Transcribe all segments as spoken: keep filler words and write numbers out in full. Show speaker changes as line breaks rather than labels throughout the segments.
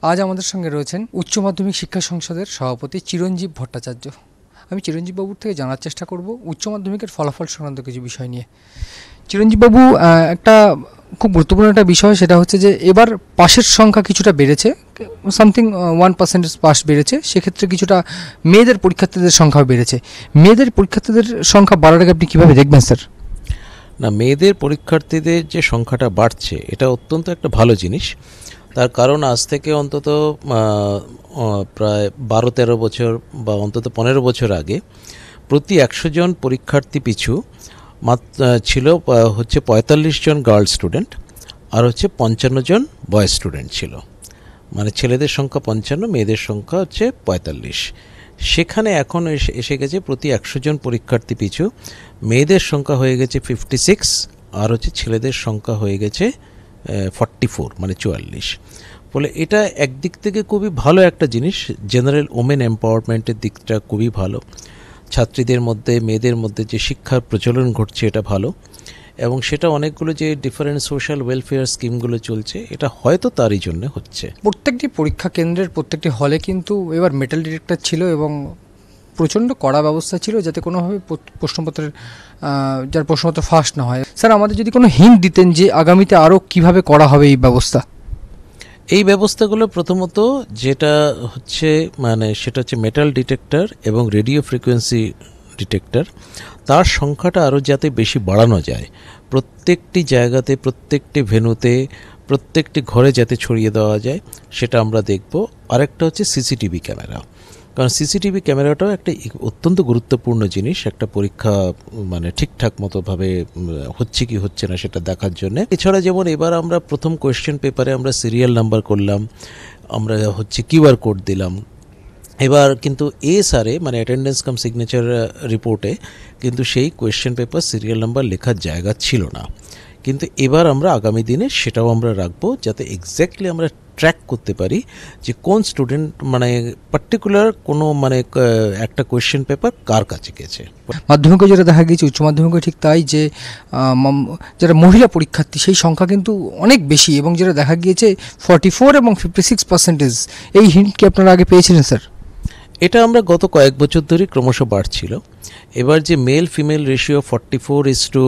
আজ আমাদের সঙ্গে রয়েছেন উচ্চ মাধ্যমিক শিক্ষা সংসদের সভাপতি চিরঞ্জীব ভট্টাচার্য। আমি চিরঞ্জীব বাবুর থেকে জানার চেষ্টা করব উচ্চ মাধ্যমিকের ফলাফল সংক্রান্ত কিছু বিষয় নিয়ে। চিরঞ্জীব বাবু, একটা খুব গুরুত্বপূর্ণ একটা বিষয়, সেটা হচ্ছে যে এবার পাশের সংখ্যা কিছুটা বেড়েছে, সামথিং ওয়ান পার্সেন্টেজ পাস বেড়েছে। সেক্ষেত্রে কিছুটা মেয়েদের পরীক্ষার্থীদের সংখ্যাও বেড়েছে। মেয়েদের পরীক্ষার্থীদের সংখ্যা বাড়াটাকে আপনি কীভাবে দেখবেন স্যার?
না, মেয়েদের পরীক্ষার্থীদের যে সংখ্যাটা বাড়ছে এটা অত্যন্ত একটা ভালো জিনিস। তার কারণ আজ থেকে অন্তত প্রায় বারো তেরো বছর বা অন্তত পনেরো বছর আগে প্রতি একশো জন পরীক্ষার্থী পিছু মাত্র ছিল হচ্ছে পঁয়তাল্লিশ জন গার্ল স্টুডেন্ট আর হচ্ছে পঞ্চান্ন জন বয় স্টুডেন্ট ছিল। মানে ছেলেদের সংখ্যা পঞ্চান্ন, মেয়েদের সংখ্যা হচ্ছে পঁয়তাল্লিশ। সেখানে এখন এসে গেছে প্রতি একশো জন পরীক্ষার্থী পিছু মেয়েদের সংখ্যা হয়ে গেছে ফিফটি সিক্স আর হচ্ছে ছেলেদের সংখ্যা হয়ে গেছে ফর্টি ফোর, মানে চুয়াল্লিশ। ফলে এটা একদিক থেকে খুবই ভালো একটা জিনিস। জেনারেল ওমেন এম্পাওয়ারমেন্টের দিকটা খুবই ভালো। ছাত্রীদের মধ্যে, মেয়েদের মধ্যে যে শিক্ষার প্রচলন ঘটছে এটা ভালো, এবং সেটা অনেকগুলো যে ডিফারেন্ট সোশ্যাল ওয়েলফেয়ার স্কিমগুলো চলছে এটা হয়তো তারই জন্য হচ্ছে।
প্রত্যেকটি পরীক্ষা কেন্দ্রের প্রত্যেকটি হলে কিন্তু এবার মেটাল ডিটেক্টর ছিল এবং প্রচণ্ড কড়া ব্যবস্থা ছিল যাতে কোনোভাবে প্রশ্নপত্রের যার প্রশ্নপত্র ফাঁস না হয়। স্যার, আমাদের যদি কোনো হিন্ট দিতেন যে আগামীতে আরও কিভাবে করা হবে এই ব্যবস্থা।
এই ব্যবস্থাগুলো প্রথমত যেটা হচ্ছে মানে সেটা হচ্ছে মেটাল ডিটেক্টর এবং রেডিও ফ্রিকোয়েন্সি ডিটেক্টর, তার সংখ্যাটা আরও যাতে বেশি বাড়ানো যায়, প্রত্যেকটি জায়গাতে, প্রত্যেকটি ভেন্যুতে, প্রত্যেকটি ঘরে যাতে ছড়িয়ে দেওয়া যায় সেটা আমরা দেখব। আরেকটা হচ্ছে সিসিটিভি ক্যামেরা, কারণ সিসিটিভি ক্যামেরাটাও একটা অত্যন্ত গুরুত্বপূর্ণ জিনিস একটা পরীক্ষা মানে ঠিকঠাক মতোভাবে হচ্ছে কি হচ্ছে না সেটা দেখার জন্য। এছাড়া যেমন এবার আমরা প্রথম কোয়েশ্চেন পেপারে আমরা সিরিয়াল নাম্বার করলাম, আমরা হচ্ছে কিউআর কোড দিলাম। এবার কিন্তু এসআরএ মানে অ্যাটেন্ডেন্স কাম সিগনেচার রিপোর্টে কিন্তু সেই কোয়েশ্চেন পেপার সিরিয়াল নাম্বার লেখার জায়গা ছিল না, কিন্তু এবার আমরা আগামী দিনে সেটাও আমরা রাখবো যাতে এক্স্যাক্টলি আমরা ট্র্যাক করতে পারি যে কোন স্টুডেন্ট মানে পার্টিকুলার কোনো মানে একটা কোয়েশ্চেন পেপার কার কাছে গেছে।
মাধ্যমিকে যেটা দেখা গিয়েছে, উচ্চ মাধ্যমিকে ঠিক তাই, যে যারা মহিলা পরীক্ষার্থী সেই সংখ্যা কিন্তু অনেক বেশি, এবং যেটা দেখা গিয়েছে ফর্টি ফোর এবং ফিফটি সিক্স পার্সেন্টেজ। এই হিন্ট কি আপনারা আগে পেয়েছিলেন স্যার?
এটা আমরা গত কয়েক বছর ধরেই ক্রমশ বাড়ছিল। এবার যে male female ratio forty four is to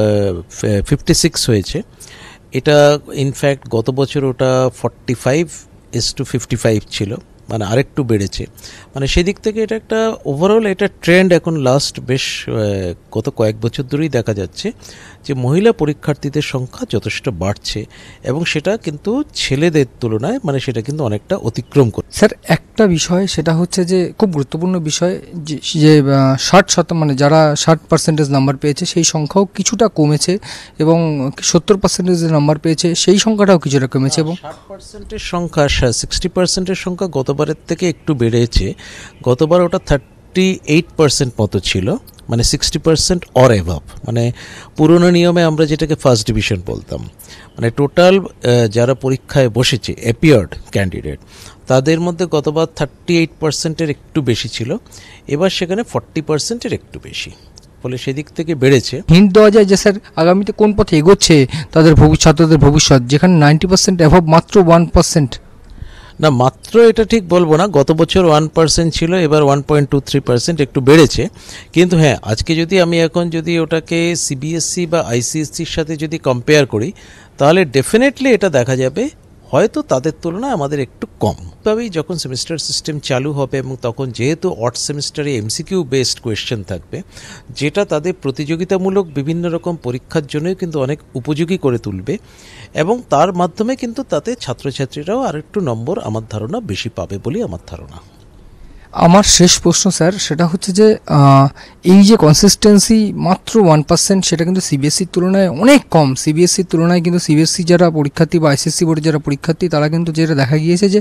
fifty six হয়েছে, এটা ইনফ্যাক্ট গত বছর ওটা forty five is to fifty five ছিল, মানে আরেকটু বেড়েছে। মানে সেদিক থেকে এটা একটা ওভারঅল এটা ট্রেন্ড এখন লাস্ট বেশ গত কয়েক বছর ধরেই দেখা যাচ্ছে যে মহিলা পরীক্ষার্থীদের সংখ্যা যথেষ্ট বাড়ছে, এবং সেটা কিন্তু ছেলেদের তুলনায় মানে সেটা কিন্তু অনেকটা অতিক্রম করে।
স্যার, একটা বিষয় সেটা হচ্ছে যে খুব গুরুত্বপূর্ণ বিষয় যে ষাট শত মানে যারা ষাট পার্সেন্টেজ নাম্বার পেয়েছে সেই সংখ্যাও কিছুটা কমেছে, এবং সত্তর পার্সেন্টেজ নাম্বার পেয়েছে সেই সংখ্যাটাও কিছুটা কমেছে। এবং
ষাট পার্সেন্টের সংখ্যা সিক্সটি পার্সেন্টের সংখ্যা গতবারের থেকে একটু বেড়েছে। গতবার ওটা থার্টি এইট পার্সেন্ট মতো ছিল, মানে সিক্সটি পার্সেন্ট অর এভাব, মানে পুরনো নিয়মে আমরা যেটাকে ফার্স্ট ডিভিশন বলতাম। মানে টোটাল যারা পরীক্ষায় বসেছে অ্যাপিয়ার্ড ক্যান্ডিডেট তাদের মধ্যে গতবার থার্টি এইট পার্সেন্টের একটু বেশি ছিল, এবার সেখানে ফর্টি পার্সেন্টের একটু বেশি, ফলে সেদিক থেকে বেড়েছে।
হিন্ট দেওয়া যায় যে স্যার আগামীতে কোন পথে এগোচ্ছে তাদের ছাত্রদের ভবিষ্যৎ, যেখানে নাইনটি পার্সেন্ট অ্যাভাব মাত্র ওয়ান পার্সেন্ট?
না, মাত্র এটা ঠিক বলবো না, গত বছর ওয়ান পার্সেন্ট ছিল, এবার one point two three percent একটু বেড়েছে। কিন্তু হ্যাঁ, আজকে যদি আমি এখন যদি ওটাকে সিবিএসসি বা আইসিএসসির সাথে যদি কম্পেয়ার করি তাহলে ডেফিনেটলি এটা দেখা যাবে হয়তো তাদের তুলনায় আমাদের একটু কম। তবেই যখন সেমিস্টার সিস্টেম চালু হবে এবং তখন যেহেতু অড সেমিস্টারে এমসিকিউ বেসড কোয়েশ্চেন থাকবে, যেটা তাদের প্রতিযোগিতামূলক বিভিন্ন রকম পরীক্ষার জন্যই কিন্তু অনেক উপযোগী করে তুলবে, এবং তার মাধ্যমে কিন্তু তাতে ছাত্রছাত্রীরাও আর একটু নম্বর আমার ধারণা বেশি পাবে বলেই আমার ধারণা।
আমার শেষ প্রশ্ন স্যার, সেটা হচ্ছে যে এই যে কনসিস্টেন্সি মাত্র ওয়ান পার্সেন্ট, সেটা কিন্তু সিবিএসসির তুলনায় অনেক কম। সিবিএসসির তুলনায় কিন্তু সিবিএসসি যারা পরীক্ষার্থী বা আইসিএসসি বোর্ডের যারা পরীক্ষার্থী তারা কিন্তু যেটা দেখা গিয়েছে যে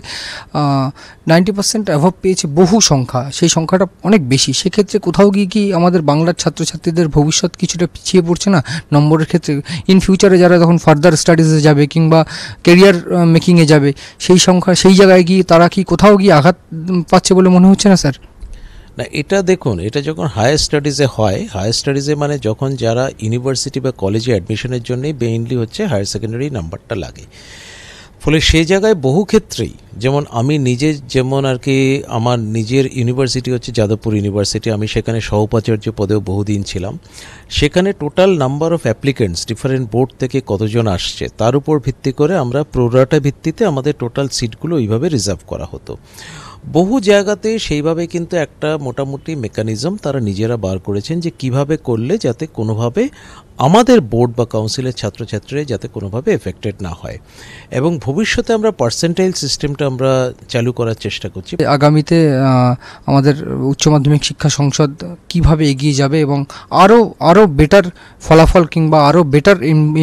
নাইনটি পার্সেন্ট অ্যাভাব পেয়েছে বহু সংখ্যা, সেই সংখ্যাটা অনেক বেশি। সেক্ষেত্রে কোথাও গিয়ে কি আমাদের বাংলার ছাত্রছাত্রীদের ভবিষ্যৎ কিছুটা পিছিয়ে পড়ছে না নম্বরের ক্ষেত্রে? ইন ফিউচারে যারা তখন ফার্দার স্টাডিজে যাবে কিংবা কেরিয়ার মেকিংয়ে যাবে, সেই সংখ্যা সেই জায়গায় গিয়ে তারা কি কোথাও গিয়ে আঘাত পাচ্ছে বলে মনে হচ্ছে না স্যার?
না, এটা দেখুন, এটা যখন হায়ার স্টাডিজে হয়, হায়ার স্টাডিজে মানে যখন যারা ইউনিভার্সিটি বা কলেজে অ্যাডমিশনের জন্যই মেইনলি হচ্ছে হায়ার সেকেন্ডারি নাম্বারটা লাগে, ফলে সেই জায়গায় বহু ক্ষেত্রেই, যেমন আমি নিজে যেমন আর কি আমার নিজের ইউনিভার্সিটি হচ্ছে যাদবপুর ইউনিভার্সিটি, আমি সেখানে সহোপাচার্য পদেও বহুদিন ছিলাম। সেখানে total number of applicants different board থেকে কতজন আসছে তার উপর ভিত্তি করে আমরা প্রোরাটা ভিত্তিতে আমাদের টোটাল সিটগুলো ওইভাবে রিজার্ভ করা হতো। বহু জায়গাতে সেইভাবে কিন্তু একটা মোটামুটি মেকানিজম তারা নিজেরা বার করেছেন যে কিভাবে করলে যাতে কোনোভাবে আমাদের বোর্ড বা কাউন্সিলের ছাত্রছাত্রীরা যাতে কোনোভাবে এফেক্টেড না হয়, এবং ভবিষ্যতে আমরা পার্সেন্টাইল সিস্টেমটা আমরা চালু করার চেষ্টা করছি।
আগামীতে আমাদের উচ্চ মাধ্যমিক শিক্ষা সংসদ কিভাবে এগিয়ে যাবে এবং আরও আরও বেটার ফলাফল কিংবা আরও বেটার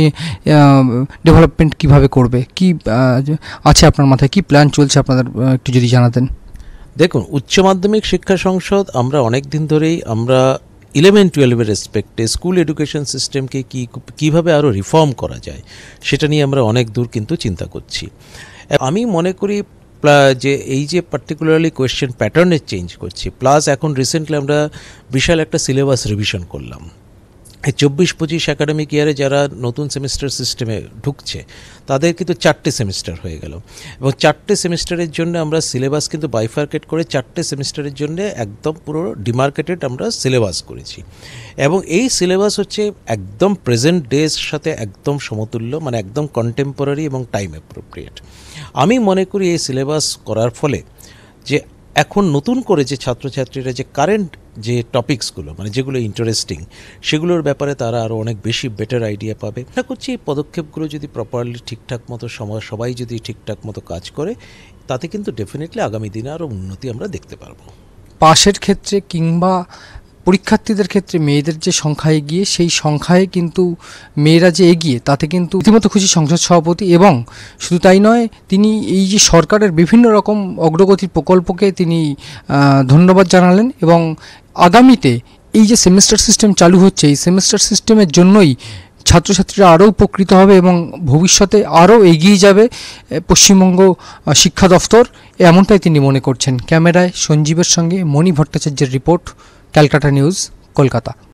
ডেভেলপমেন্ট কিভাবে করবে, কি আছে আপনার মাথায়, কি প্ল্যান চলছে আপনাদের, একটু যদি জানাতেন।
দেখুন, উচ্চ মাধ্যমিক শিক্ষা সংসদ আমরা অনেক দিন ধরেই আমরা ইলেভেন টুয়েলভের রেসপেক্টে স্কুল এডুকেশন সিস্টেমকে কী কীভাবে আরও রিফর্ম করা যায় সেটা নিয়ে আমরা অনেক দূর কিন্তু চিন্তা করছি। আমি মনে করি যে এই যে পার্টিকুলারলি কোয়েশ্চেন প্যাটার্নের চেঞ্জ করছি, প্লাস এখন রিসেন্টলি আমরা বিশাল একটা সিলেবাস রিভিশন করলাম। এই চব্বিশ পঁচিশ একাডেমিক ইয়ারে যারা নতুন সেমিস্টার সিস্টেমে ঢুকছে তাদের কিন্তু চারটে সেমিস্টার হয়ে গেল, এবং চারটে সেমিস্টারের জন্য আমরা সিলেবাস কিন্তু বাইফার্কেট করে চারটে সেমিস্টারের জন্য একদম পুরো ডিমার্কেটেড আমরা সিলেবাস করেছি, এবং এই সিলেবাস হচ্ছে একদম প্রেজেন্ট ডের সাথে একদম সমতুল্য, মানে একদম কন্টেম্পোরারি এবং টাইম অ্যাপ্রোপ্রিয়েট। আমি মনে করি এই সিলেবাস করার ফলে যে এখন নতুন করে যে ছাত্রছাত্রীরা যে কারেন্ট যে টপিকসগুলো মানে যেগুলো ইন্টারেস্টিং সেগুলোর ব্যাপারে তারা আরও অনেক বেশি বেটার আইডিয়া পাবে। আশা করছি এই পদক্ষেপগুলো যদি প্রপারলি ঠিকঠাক মতো সবাই যদি ঠিকঠাক মতো কাজ করে তাতে কিন্তু ডেফিনেটলি আগামী দিনে আরও উন্নতি আমরা দেখতে পারবো।
পাশের ক্ষেত্রে কিংবা পরীক্ষার্থীদের ক্ষেত্রে মেয়েদের যে সংখ্যা এগিয়ে, সেই সংখ্যায় কিন্তু মেয়েরা যে এগিয়ে তাতে কিন্তু রীতিমতো খুশি সংসদ সভাপতি, এবং শুধু তাই নয়, তিনি এই যে সরকারের বিভিন্ন রকম অগ্রগতির প্রকল্পকে তিনি ধন্যবাদ জানালেন, এবং আগামীতে এই যে সেমিস্টার সিস্টেম চালু হচ্ছে এই সেমিস্টার সিস্টেমের জন্যই ছাত্রছাত্রীরা আরও উপকৃত হবে এবং ভবিষ্যতে আরও এগিয়ে যাবে পশ্চিমবঙ্গ শিক্ষা দফতর, এমনটাই তিনি মনে করছেন। ক্যামেরায় সঞ্জীবের সঙ্গে মণি ভট্টাচার্যের রিপোর্ট, ক্যালকাটা নিউজ, কলকাতা।